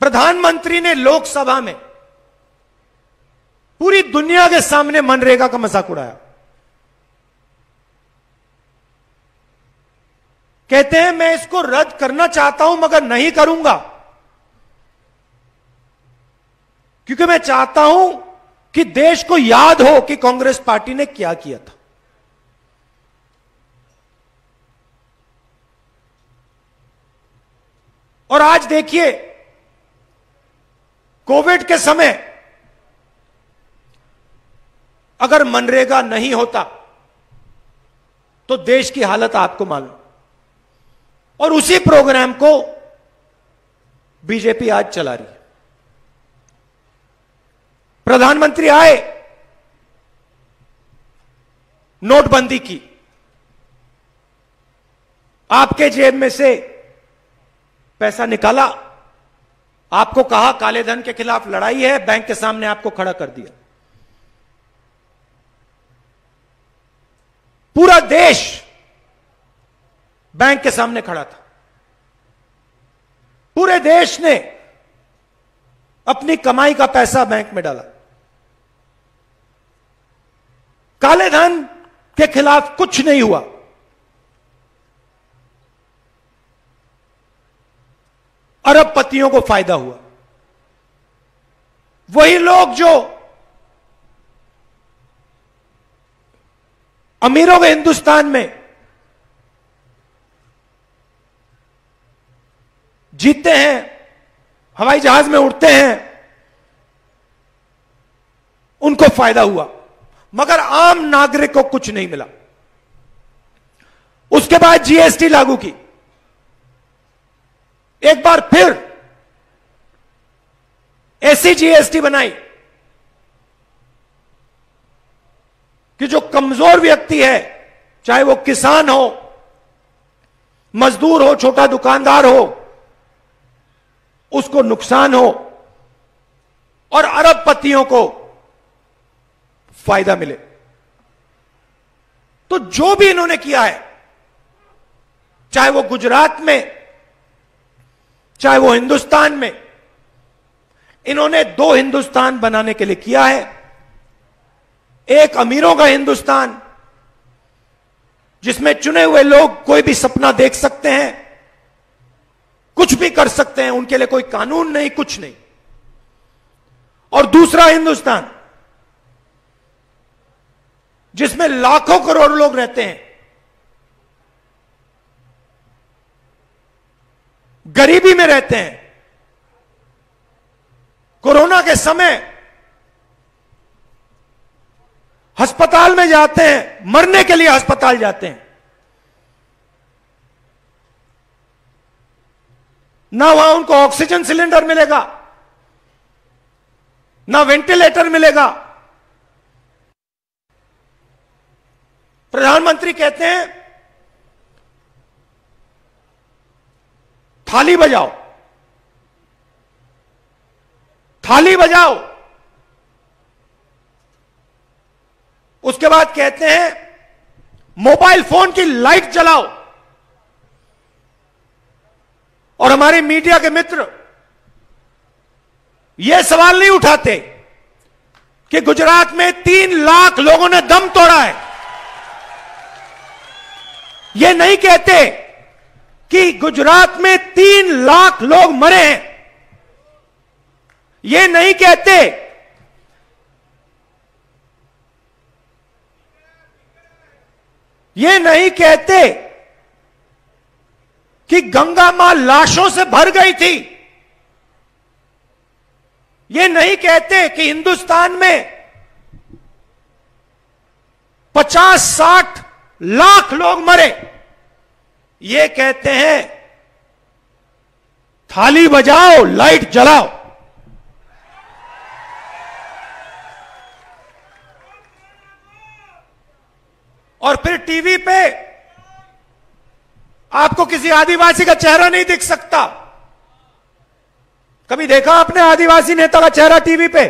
प्रधानमंत्री ने लोकसभा में पूरी दुनिया के सामने मनरेगा का मजाक उड़ाया। कहते हैं मैं इसको रद्द करना चाहता हूं मगर नहीं करूंगा, क्योंकि मैं चाहता हूं कि देश को याद हो कि कांग्रेस पार्टी ने क्या किया था। और आज देखिए, कोविड के समय अगर मनरेगा नहीं होता तो देश की हालत आपको मालूम, और उसी प्रोग्राम को बीजेपी आज चला रही है। प्रधानमंत्री आए, नोटबंदी की, आपके जेब में से पैसा निकाला, आपको कहा काले धन के खिलाफ लड़ाई है, बैंक के सामने आपको खड़ा कर दिया। पूरा देश बैंक के सामने खड़ा था। पूरे देश ने अपनी कमाई का पैसा बैंक में डाला। काले धन के खिलाफ कुछ नहीं हुआ। अरबपतियों को फायदा हुआ। वही लोग जो अमीरों के हिंदुस्तान में जीतते हैं, हवाई जहाज में उड़ते हैं, उनको फायदा हुआ, मगर आम नागरिक को कुछ नहीं मिला। उसके बाद जीएसटी लागू की, एक बार फिर ऐसी जीएसटी बनाई कि जो कमजोर व्यक्ति है, चाहे वो किसान हो, मजदूर हो, छोटा दुकानदार हो, उसको नुकसान हो और अरबपतियों को फायदा मिले। तो जो भी इन्होंने किया है, चाहे वो गुजरात में, चाहे वो हिंदुस्तान में, इन्होंने दो हिंदुस्तान बनाने के लिए किया है। एक अमीरों का हिंदुस्तान, जिसमें चुने हुए लोग कोई भी सपना देख सकते हैं, कुछ भी कर सकते हैं, उनके लिए कोई कानून नहीं, कुछ नहीं। और दूसरा हिंदुस्तान, जिसमें लाखों करोड़ लोग रहते हैं, गरीबी में रहते हैं, कोरोना के समय अस्पताल में जाते हैं, मरने के लिए अस्पताल जाते हैं, ना वहां उनको ऑक्सीजन सिलेंडर मिलेगा, ना वेंटिलेटर मिलेगा। प्रधानमंत्री कहते हैं थाली बजाओ, थाली बजाओ। उसके बाद कहते हैं मोबाइल फोन की लाइट जलाओ। और हमारे मीडिया के मित्र यह सवाल नहीं उठाते कि गुजरात में 3 लाख लोगों ने दम तोड़ा है। यह नहीं कहते कि गुजरात में 3 लाख लोग मरे हैं। यह नहीं कहते कि गंगा मां लाशों से भर गई थी। यह नहीं कहते कि हिंदुस्तान में 50-60 लाख लोग मरे। ये कहते हैं थाली बजाओ, लाइट जलाओ। और फिर टीवी पे आपको किसी आदिवासी का चेहरा नहीं दिख सकता। कभी देखा आपने आदिवासी नेता का चेहरा टीवी पे?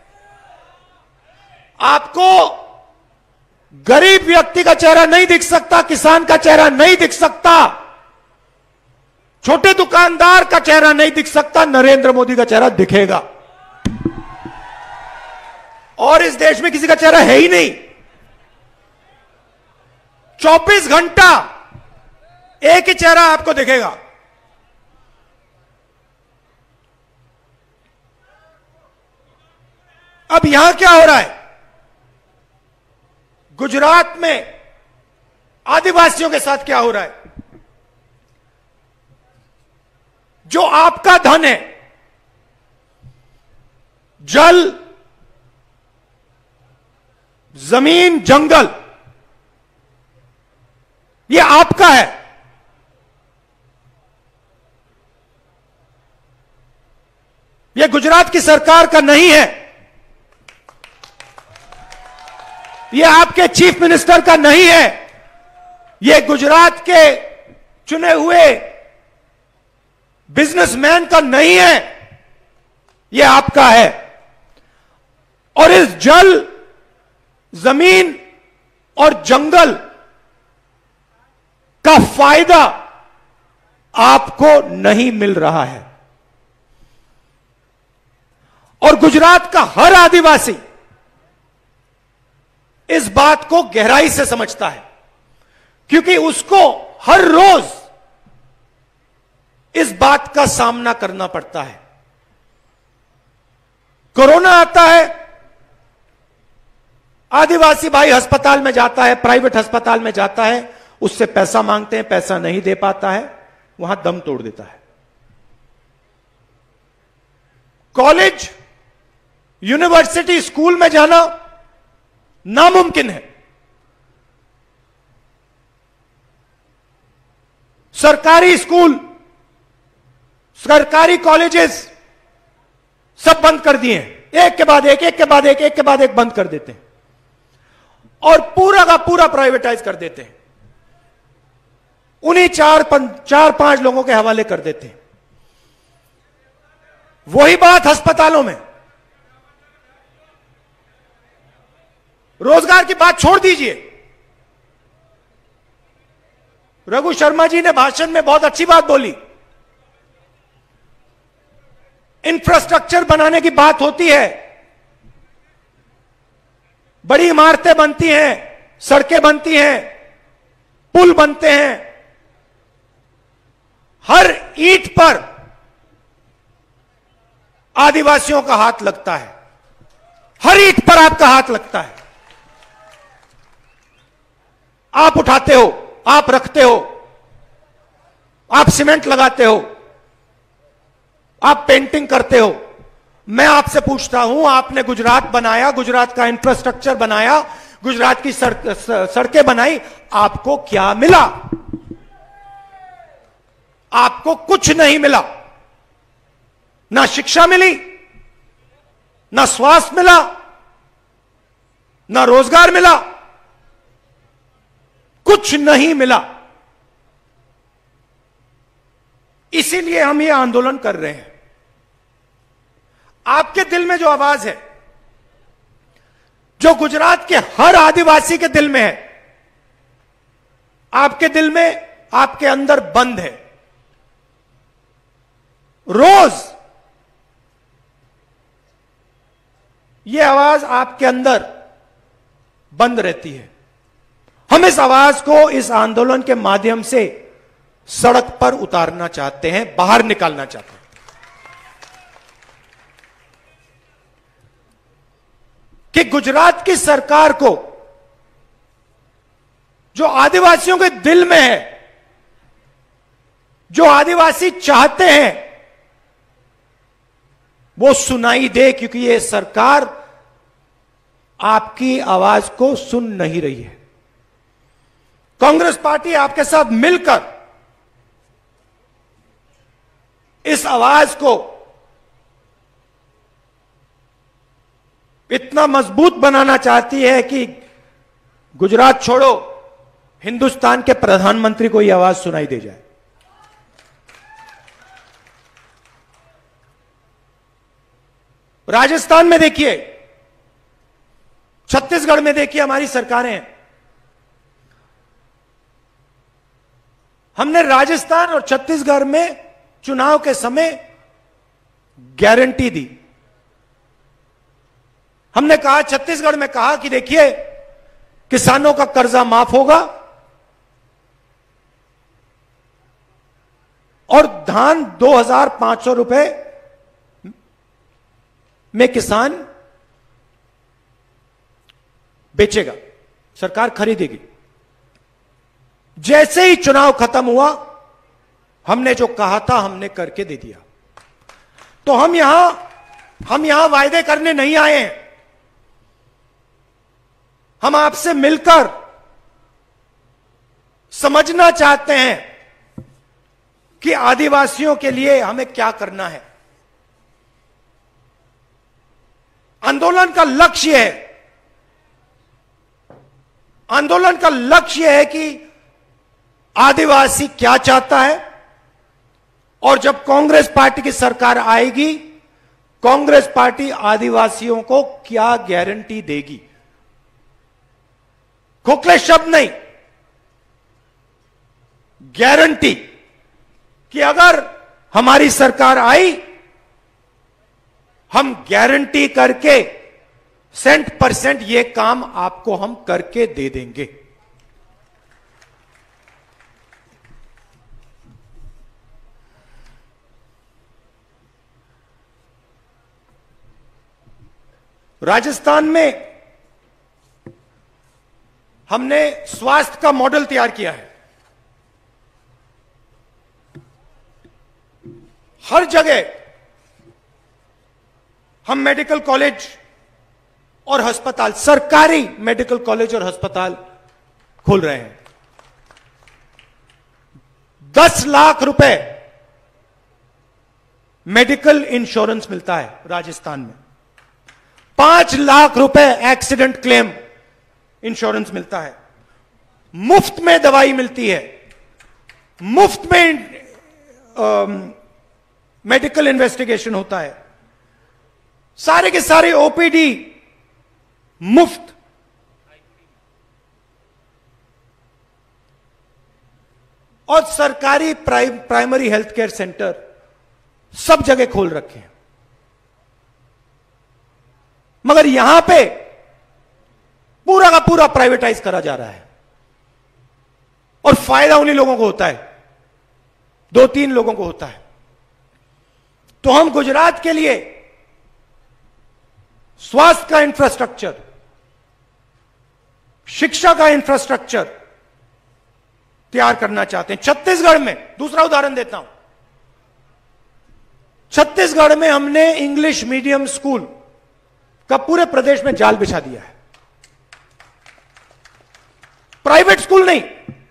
आपको गरीब व्यक्ति का चेहरा नहीं दिख सकता, किसान का चेहरा नहीं दिख सकता। छोटे दुकानदार का चेहरा नहीं दिख सकता, नरेंद्र मोदी का चेहरा दिखेगा। और इस देश में किसी का चेहरा है ही नहीं। 24 घंटा एक ही चेहरा आपको दिखेगा। अब यहां क्या हो रहा है? गुजरात में आदिवासियों के साथ क्या हो रहा है? जो आपका धन है, जल, जमीन, जंगल, ये आपका है। ये गुजरात की सरकार का नहीं है, ये आपके चीफ मिनिस्टर का नहीं है, ये गुजरात के चुने हुए बिजनेसमैन का नहीं है, ये आपका है। और इस जल, जमीन और जंगल का फायदा आपको नहीं मिल रहा है। और गुजरात का हर आदिवासी इस बात को गहराई से समझता है, क्योंकि उसको हर रोज इस बात का सामना करना पड़ता है। कोरोना आता है, आदिवासी भाई अस्पताल में जाता है, प्राइवेट अस्पताल में जाता है, उससे पैसा मांगते हैं, पैसा नहीं दे पाता है, वहां दम तोड़ देता है। कॉलेज, यूनिवर्सिटी, स्कूल में जाना नामुमकिन है। सरकारी स्कूल, सरकारी कॉलेजेस सब बंद कर दिए हैं। एक के बाद एक, एक के बाद एक, एक के बाद एक बंद कर देते हैं और पूरा का पूरा प्राइवेटाइज कर देते हैं। उन्हीं चार पांच लोगों के हवाले कर देते हैं। वही बात अस्पतालों में। रोजगार की बात छोड़ दीजिए। रघु शर्मा जी ने भाषण में बहुत अच्छी बात बोली। इंफ्रास्ट्रक्चर बनाने की बात होती है, बड़ी इमारतें बनती हैं, सड़कें बनती हैं, पुल बनते हैं। हर ईंट पर आदिवासियों का हाथ लगता है, हर ईंट पर आपका हाथ लगता है। आप उठाते हो, आप रखते हो, आप सीमेंट लगाते हो, आप पेंटिंग करते हो। मैं आपसे पूछता हूं, आपने गुजरात बनाया, गुजरात का इंफ्रास्ट्रक्चर बनाया, गुजरात की सड़कें बनाई, आपको क्या मिला? आपको कुछ नहीं मिला। ना शिक्षा मिली, ना स्वास्थ्य मिला, ना रोजगार मिला, कुछ नहीं मिला। इसीलिए हम ये आंदोलन कर रहे हैं। आपके दिल में जो आवाज है, जो गुजरात के हर आदिवासी के दिल में है, आपके दिल में, आपके अंदर बंद है। रोज ये आवाज आपके अंदर बंद रहती है। हम इस आवाज को इस आंदोलन के माध्यम से सड़क पर उतारना चाहते हैं, बाहर निकालना चाहते हैं। कि गुजरात की सरकार को, जो आदिवासियों के दिल में है, जो आदिवासी चाहते हैं, वो सुनाई दे, क्योंकि ये सरकार आपकी आवाज को सुन नहीं रही है। कांग्रेस पार्टी आपके साथ मिलकर इस आवाज को इतना मजबूत बनाना चाहती है कि गुजरात छोड़ो, हिंदुस्तान के प्रधानमंत्री को यह आवाज सुनाई दे जाए। राजस्थान में देखिए, छत्तीसगढ़ में देखिए, हमारी सरकारें हैं। हमने राजस्थान और छत्तीसगढ़ में चुनाव के समय गारंटी दी। हमने कहा, छत्तीसगढ़ में कहा कि देखिए किसानों का कर्जा माफ होगा और धान 2,500 रुपए में किसान बेचेगा, सरकार खरीदेगी। जैसे ही चुनाव खत्म हुआ, हमने जो कहा था हमने करके दे दिया। तो हम यहां वायदे करने नहीं आए हैं। हम आपसे मिलकर समझना चाहते हैं कि आदिवासियों के लिए हमें क्या करना है। आंदोलन का लक्ष्य है कि आदिवासी क्या चाहता है, और जब कांग्रेस पार्टी की सरकार आएगी, कांग्रेस पार्टी आदिवासियों को क्या गारंटी देगी। खोखले शब्द नहीं, गारंटी कि अगर हमारी सरकार आई, हम गारंटी करके 100% ये काम आपको हम करके दे देंगे। राजस्थान में हमने स्वास्थ्य का मॉडल तैयार किया है। हर जगह हम मेडिकल कॉलेज और अस्पताल, सरकारी मेडिकल कॉलेज और अस्पताल खोल रहे हैं। 10 लाख रुपए मेडिकल इंश्योरेंस मिलता है राजस्थान में। 5 लाख रुपए एक्सीडेंट क्लेम इंश्योरेंस मिलता है। मुफ्त में दवाई मिलती है, मुफ्त में मेडिकल इन्वेस्टिगेशन होता है, सारे के सारे ओपीडी मुफ्त। और सरकारी प्राइमरी हेल्थ केयर सेंटर सब जगह खोल रखे हैं। मगर यहां पे पूरा का पूरा प्राइवेटाइज करा जा रहा है, और फायदा उन्हीं लोगों को होता है, 2-3 लोगों को होता है। तो हम गुजरात के लिए स्वास्थ्य का इंफ्रास्ट्रक्चर, शिक्षा का इंफ्रास्ट्रक्चर तैयार करना चाहते हैं। छत्तीसगढ़ में, दूसरा उदाहरण देता हूं, छत्तीसगढ़ में हमने इंग्लिश मीडियम स्कूल का पूरे प्रदेश में जाल बिछा दिया है। प्राइवेट स्कूल नहीं,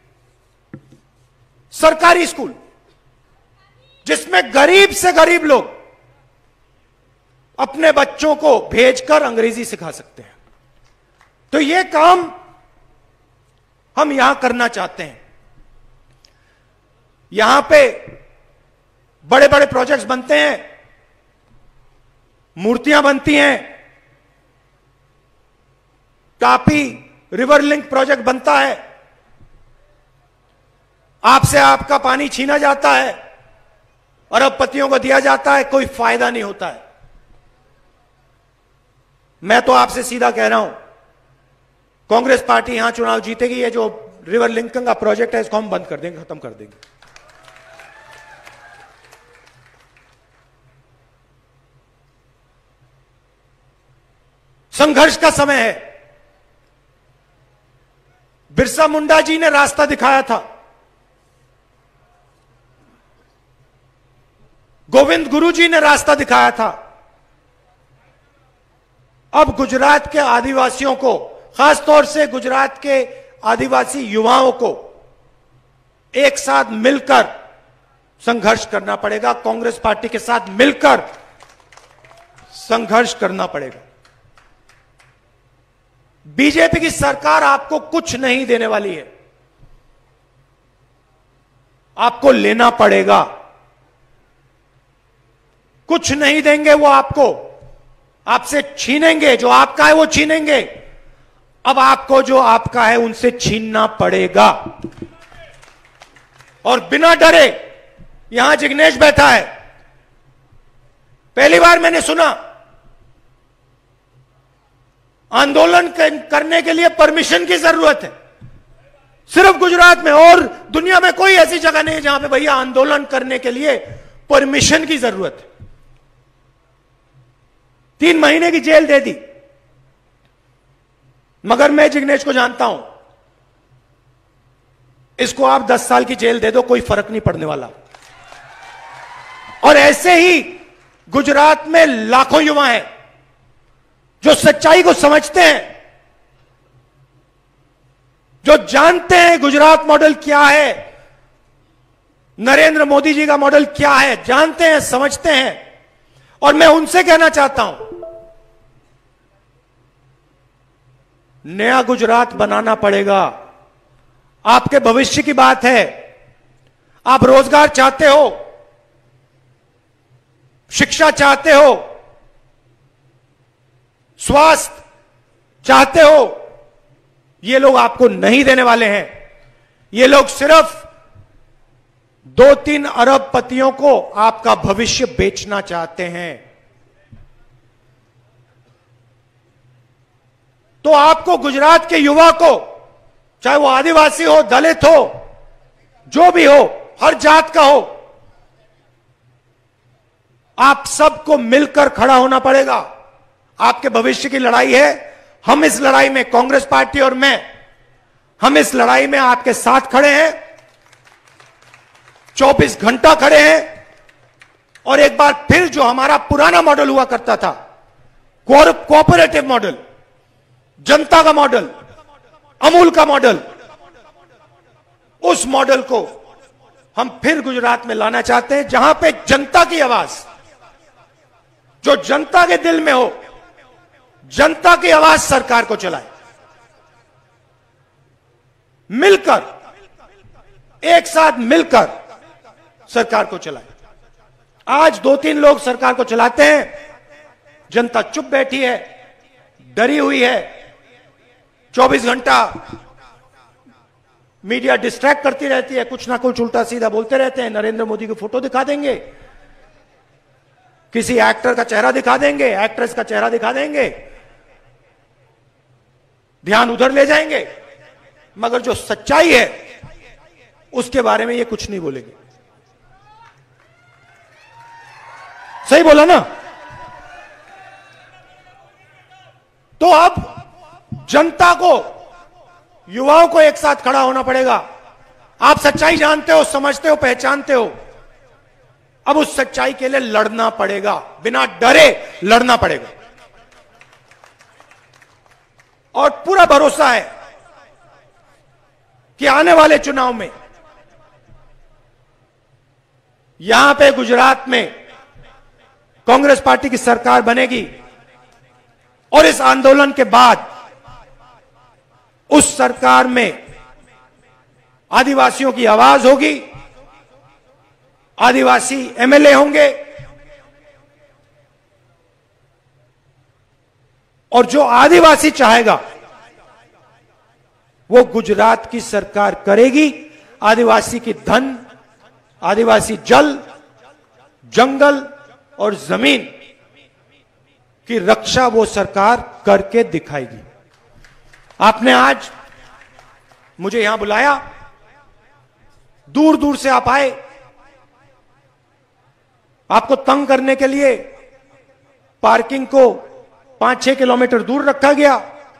सरकारी स्कूल, जिसमें गरीब से गरीब लोग अपने बच्चों को भेजकर अंग्रेजी सिखा सकते हैं। तो यह काम हम यहां करना चाहते हैं। यहां पे बड़े बड़े प्रोजेक्ट्स बनते हैं, मूर्तियां बनती हैं, तापी रिवर लिंक प्रोजेक्ट बनता है, आपसे आपका पानी छीना जाता है, अरबपतियों को दिया जाता है, कोई फायदा नहीं होता है। मैं तो आपसे सीधा कह रहा हूं, कांग्रेस पार्टी यहां चुनाव जीतेगी, ये जो रिवर लिंकिंग का प्रोजेक्ट है इसको हम बंद कर देंगे, खत्म कर देंगे। संघर्ष का समय है। बिरसा मुंडा जी ने रास्ता दिखाया था, गोविंद गुरु जी ने रास्ता दिखाया था। अब गुजरात के आदिवासियों को, खासतौर से गुजरात के आदिवासी युवाओं को एक साथ मिलकर संघर्ष करना पड़ेगा। कांग्रेस पार्टी के साथ मिलकर संघर्ष करना पड़ेगा। बीजेपी की सरकार आपको कुछ नहीं देने वाली है, आपको लेना पड़ेगा। कुछ नहीं देंगे वो आपको, आपसे छीनेंगे, जो आपका है वो छीनेंगे। अब आपको जो आपका है उनसे छीनना पड़ेगा। और बिना डरे यहां जिग्नेश बैठा है। पहली बार मैंने सुना आंदोलन करने के लिए परमिशन की जरूरत है, सिर्फ गुजरात में, और दुनिया में कोई ऐसी जगह नहीं है जहां पे भैया आंदोलन करने के लिए परमिशन की जरूरत है। 3 महीने की जेल दे दी, मगर मैं जिग्नेश को जानता हूं, इसको आप 10 साल की जेल दे दो, कोई फर्क नहीं पड़ने वाला। और ऐसे ही गुजरात में लाखों युवा हैं जो सच्चाई को समझते हैं, जो जानते हैं गुजरात मॉडल क्या है, नरेंद्र मोदी जी का मॉडल क्या है, जानते हैं, समझते हैं। और मैं उनसे कहना चाहता हूं, नया गुजरात बनाना पड़ेगा। आपके भविष्य की बात है। आप रोजगार चाहते हो, शिक्षा चाहते हो, स्वास्थ्य चाहते हो, ये लोग आपको नहीं देने वाले हैं। ये लोग सिर्फ 2-3 अरबपतियों को आपका भविष्य बेचना चाहते हैं। तो आपको गुजरात के युवा को, चाहे वो आदिवासी हो, दलित हो, जो भी हो, हर जात का हो, आप सबको मिलकर खड़ा होना पड़ेगा। आपके भविष्य की लड़ाई है। हम इस लड़ाई में, कांग्रेस पार्टी और मैं, हम इस लड़ाई में आपके साथ खड़े हैं, 24 घंटा खड़े हैं। और एक बार फिर जो हमारा पुराना मॉडल हुआ करता था, कोऑपरेटिव मॉडल, जनता का मॉडल, अमूल का मॉडल, उस मॉडल को हम फिर गुजरात में लाना चाहते हैं, जहां पे जनता की आवाज, जो जनता के दिल में हो, जनता की आवाज सरकार को चलाए, मिलकर, एक साथ मिलकर सरकार को चलाए। आज 2-3 लोग सरकार को चलाते हैं, जनता चुप बैठी है, डरी हुई है। 24 घंटा मीडिया डिस्ट्रैक्ट करती रहती है, कुछ ना कुछ उल्टा सीधा बोलते रहते हैं। नरेंद्र मोदी की फोटो दिखा देंगे, किसी एक्टर का चेहरा दिखा देंगे, एक्ट्रेस का चेहरा दिखा देंगे, ध्यान उधर ले जाएंगे, मगर जो सच्चाई है उसके बारे में ये कुछ नहीं बोलेंगे। सही बोला ना? तो अब जनता को, युवाओं को एक साथ खड़ा होना पड़ेगा। आप सच्चाई जानते हो, समझते हो, पहचानते हो, अब उस सच्चाई के लिए लड़ना पड़ेगा, बिना डरे लड़ना पड़ेगा। और पूरा भरोसा है कि आने वाले चुनाव में यहां पे गुजरात में कांग्रेस पार्टी की सरकार बनेगी, और इस आंदोलन के बाद उस सरकार में आदिवासियों की आवाज होगी, आदिवासी एमएलए होंगे, और जो आदिवासी चाहेगा वो गुजरात की सरकार करेगी। आदिवासी की धन, आदिवासी जल, जंगल और जमीन की रक्षा वो सरकार करके दिखाएगी। आपने आज मुझे यहां बुलाया, दूर दूर से आप आए, आपको तंग करने के लिए पार्किंग को 5-6 किलोमीटर दूर रखा गया,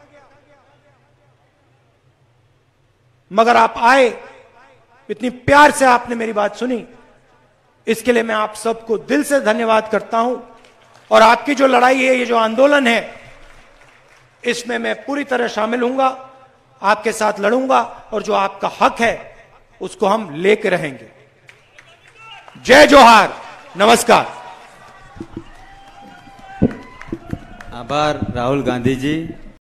मगर आप आए, इतनी प्यार से आपने मेरी बात सुनी, इसके लिए मैं आप सबको दिल से धन्यवाद करता हूं। और आपकी जो लड़ाई है, ये जो आंदोलन है, इसमें मैं पूरी तरह शामिल हूंगा, आपके साथ लड़ूंगा, और जो आपका हक है उसको हम लेके रहेंगे। जय जोहार, नमस्कार। आभार राहुल गांधी जी।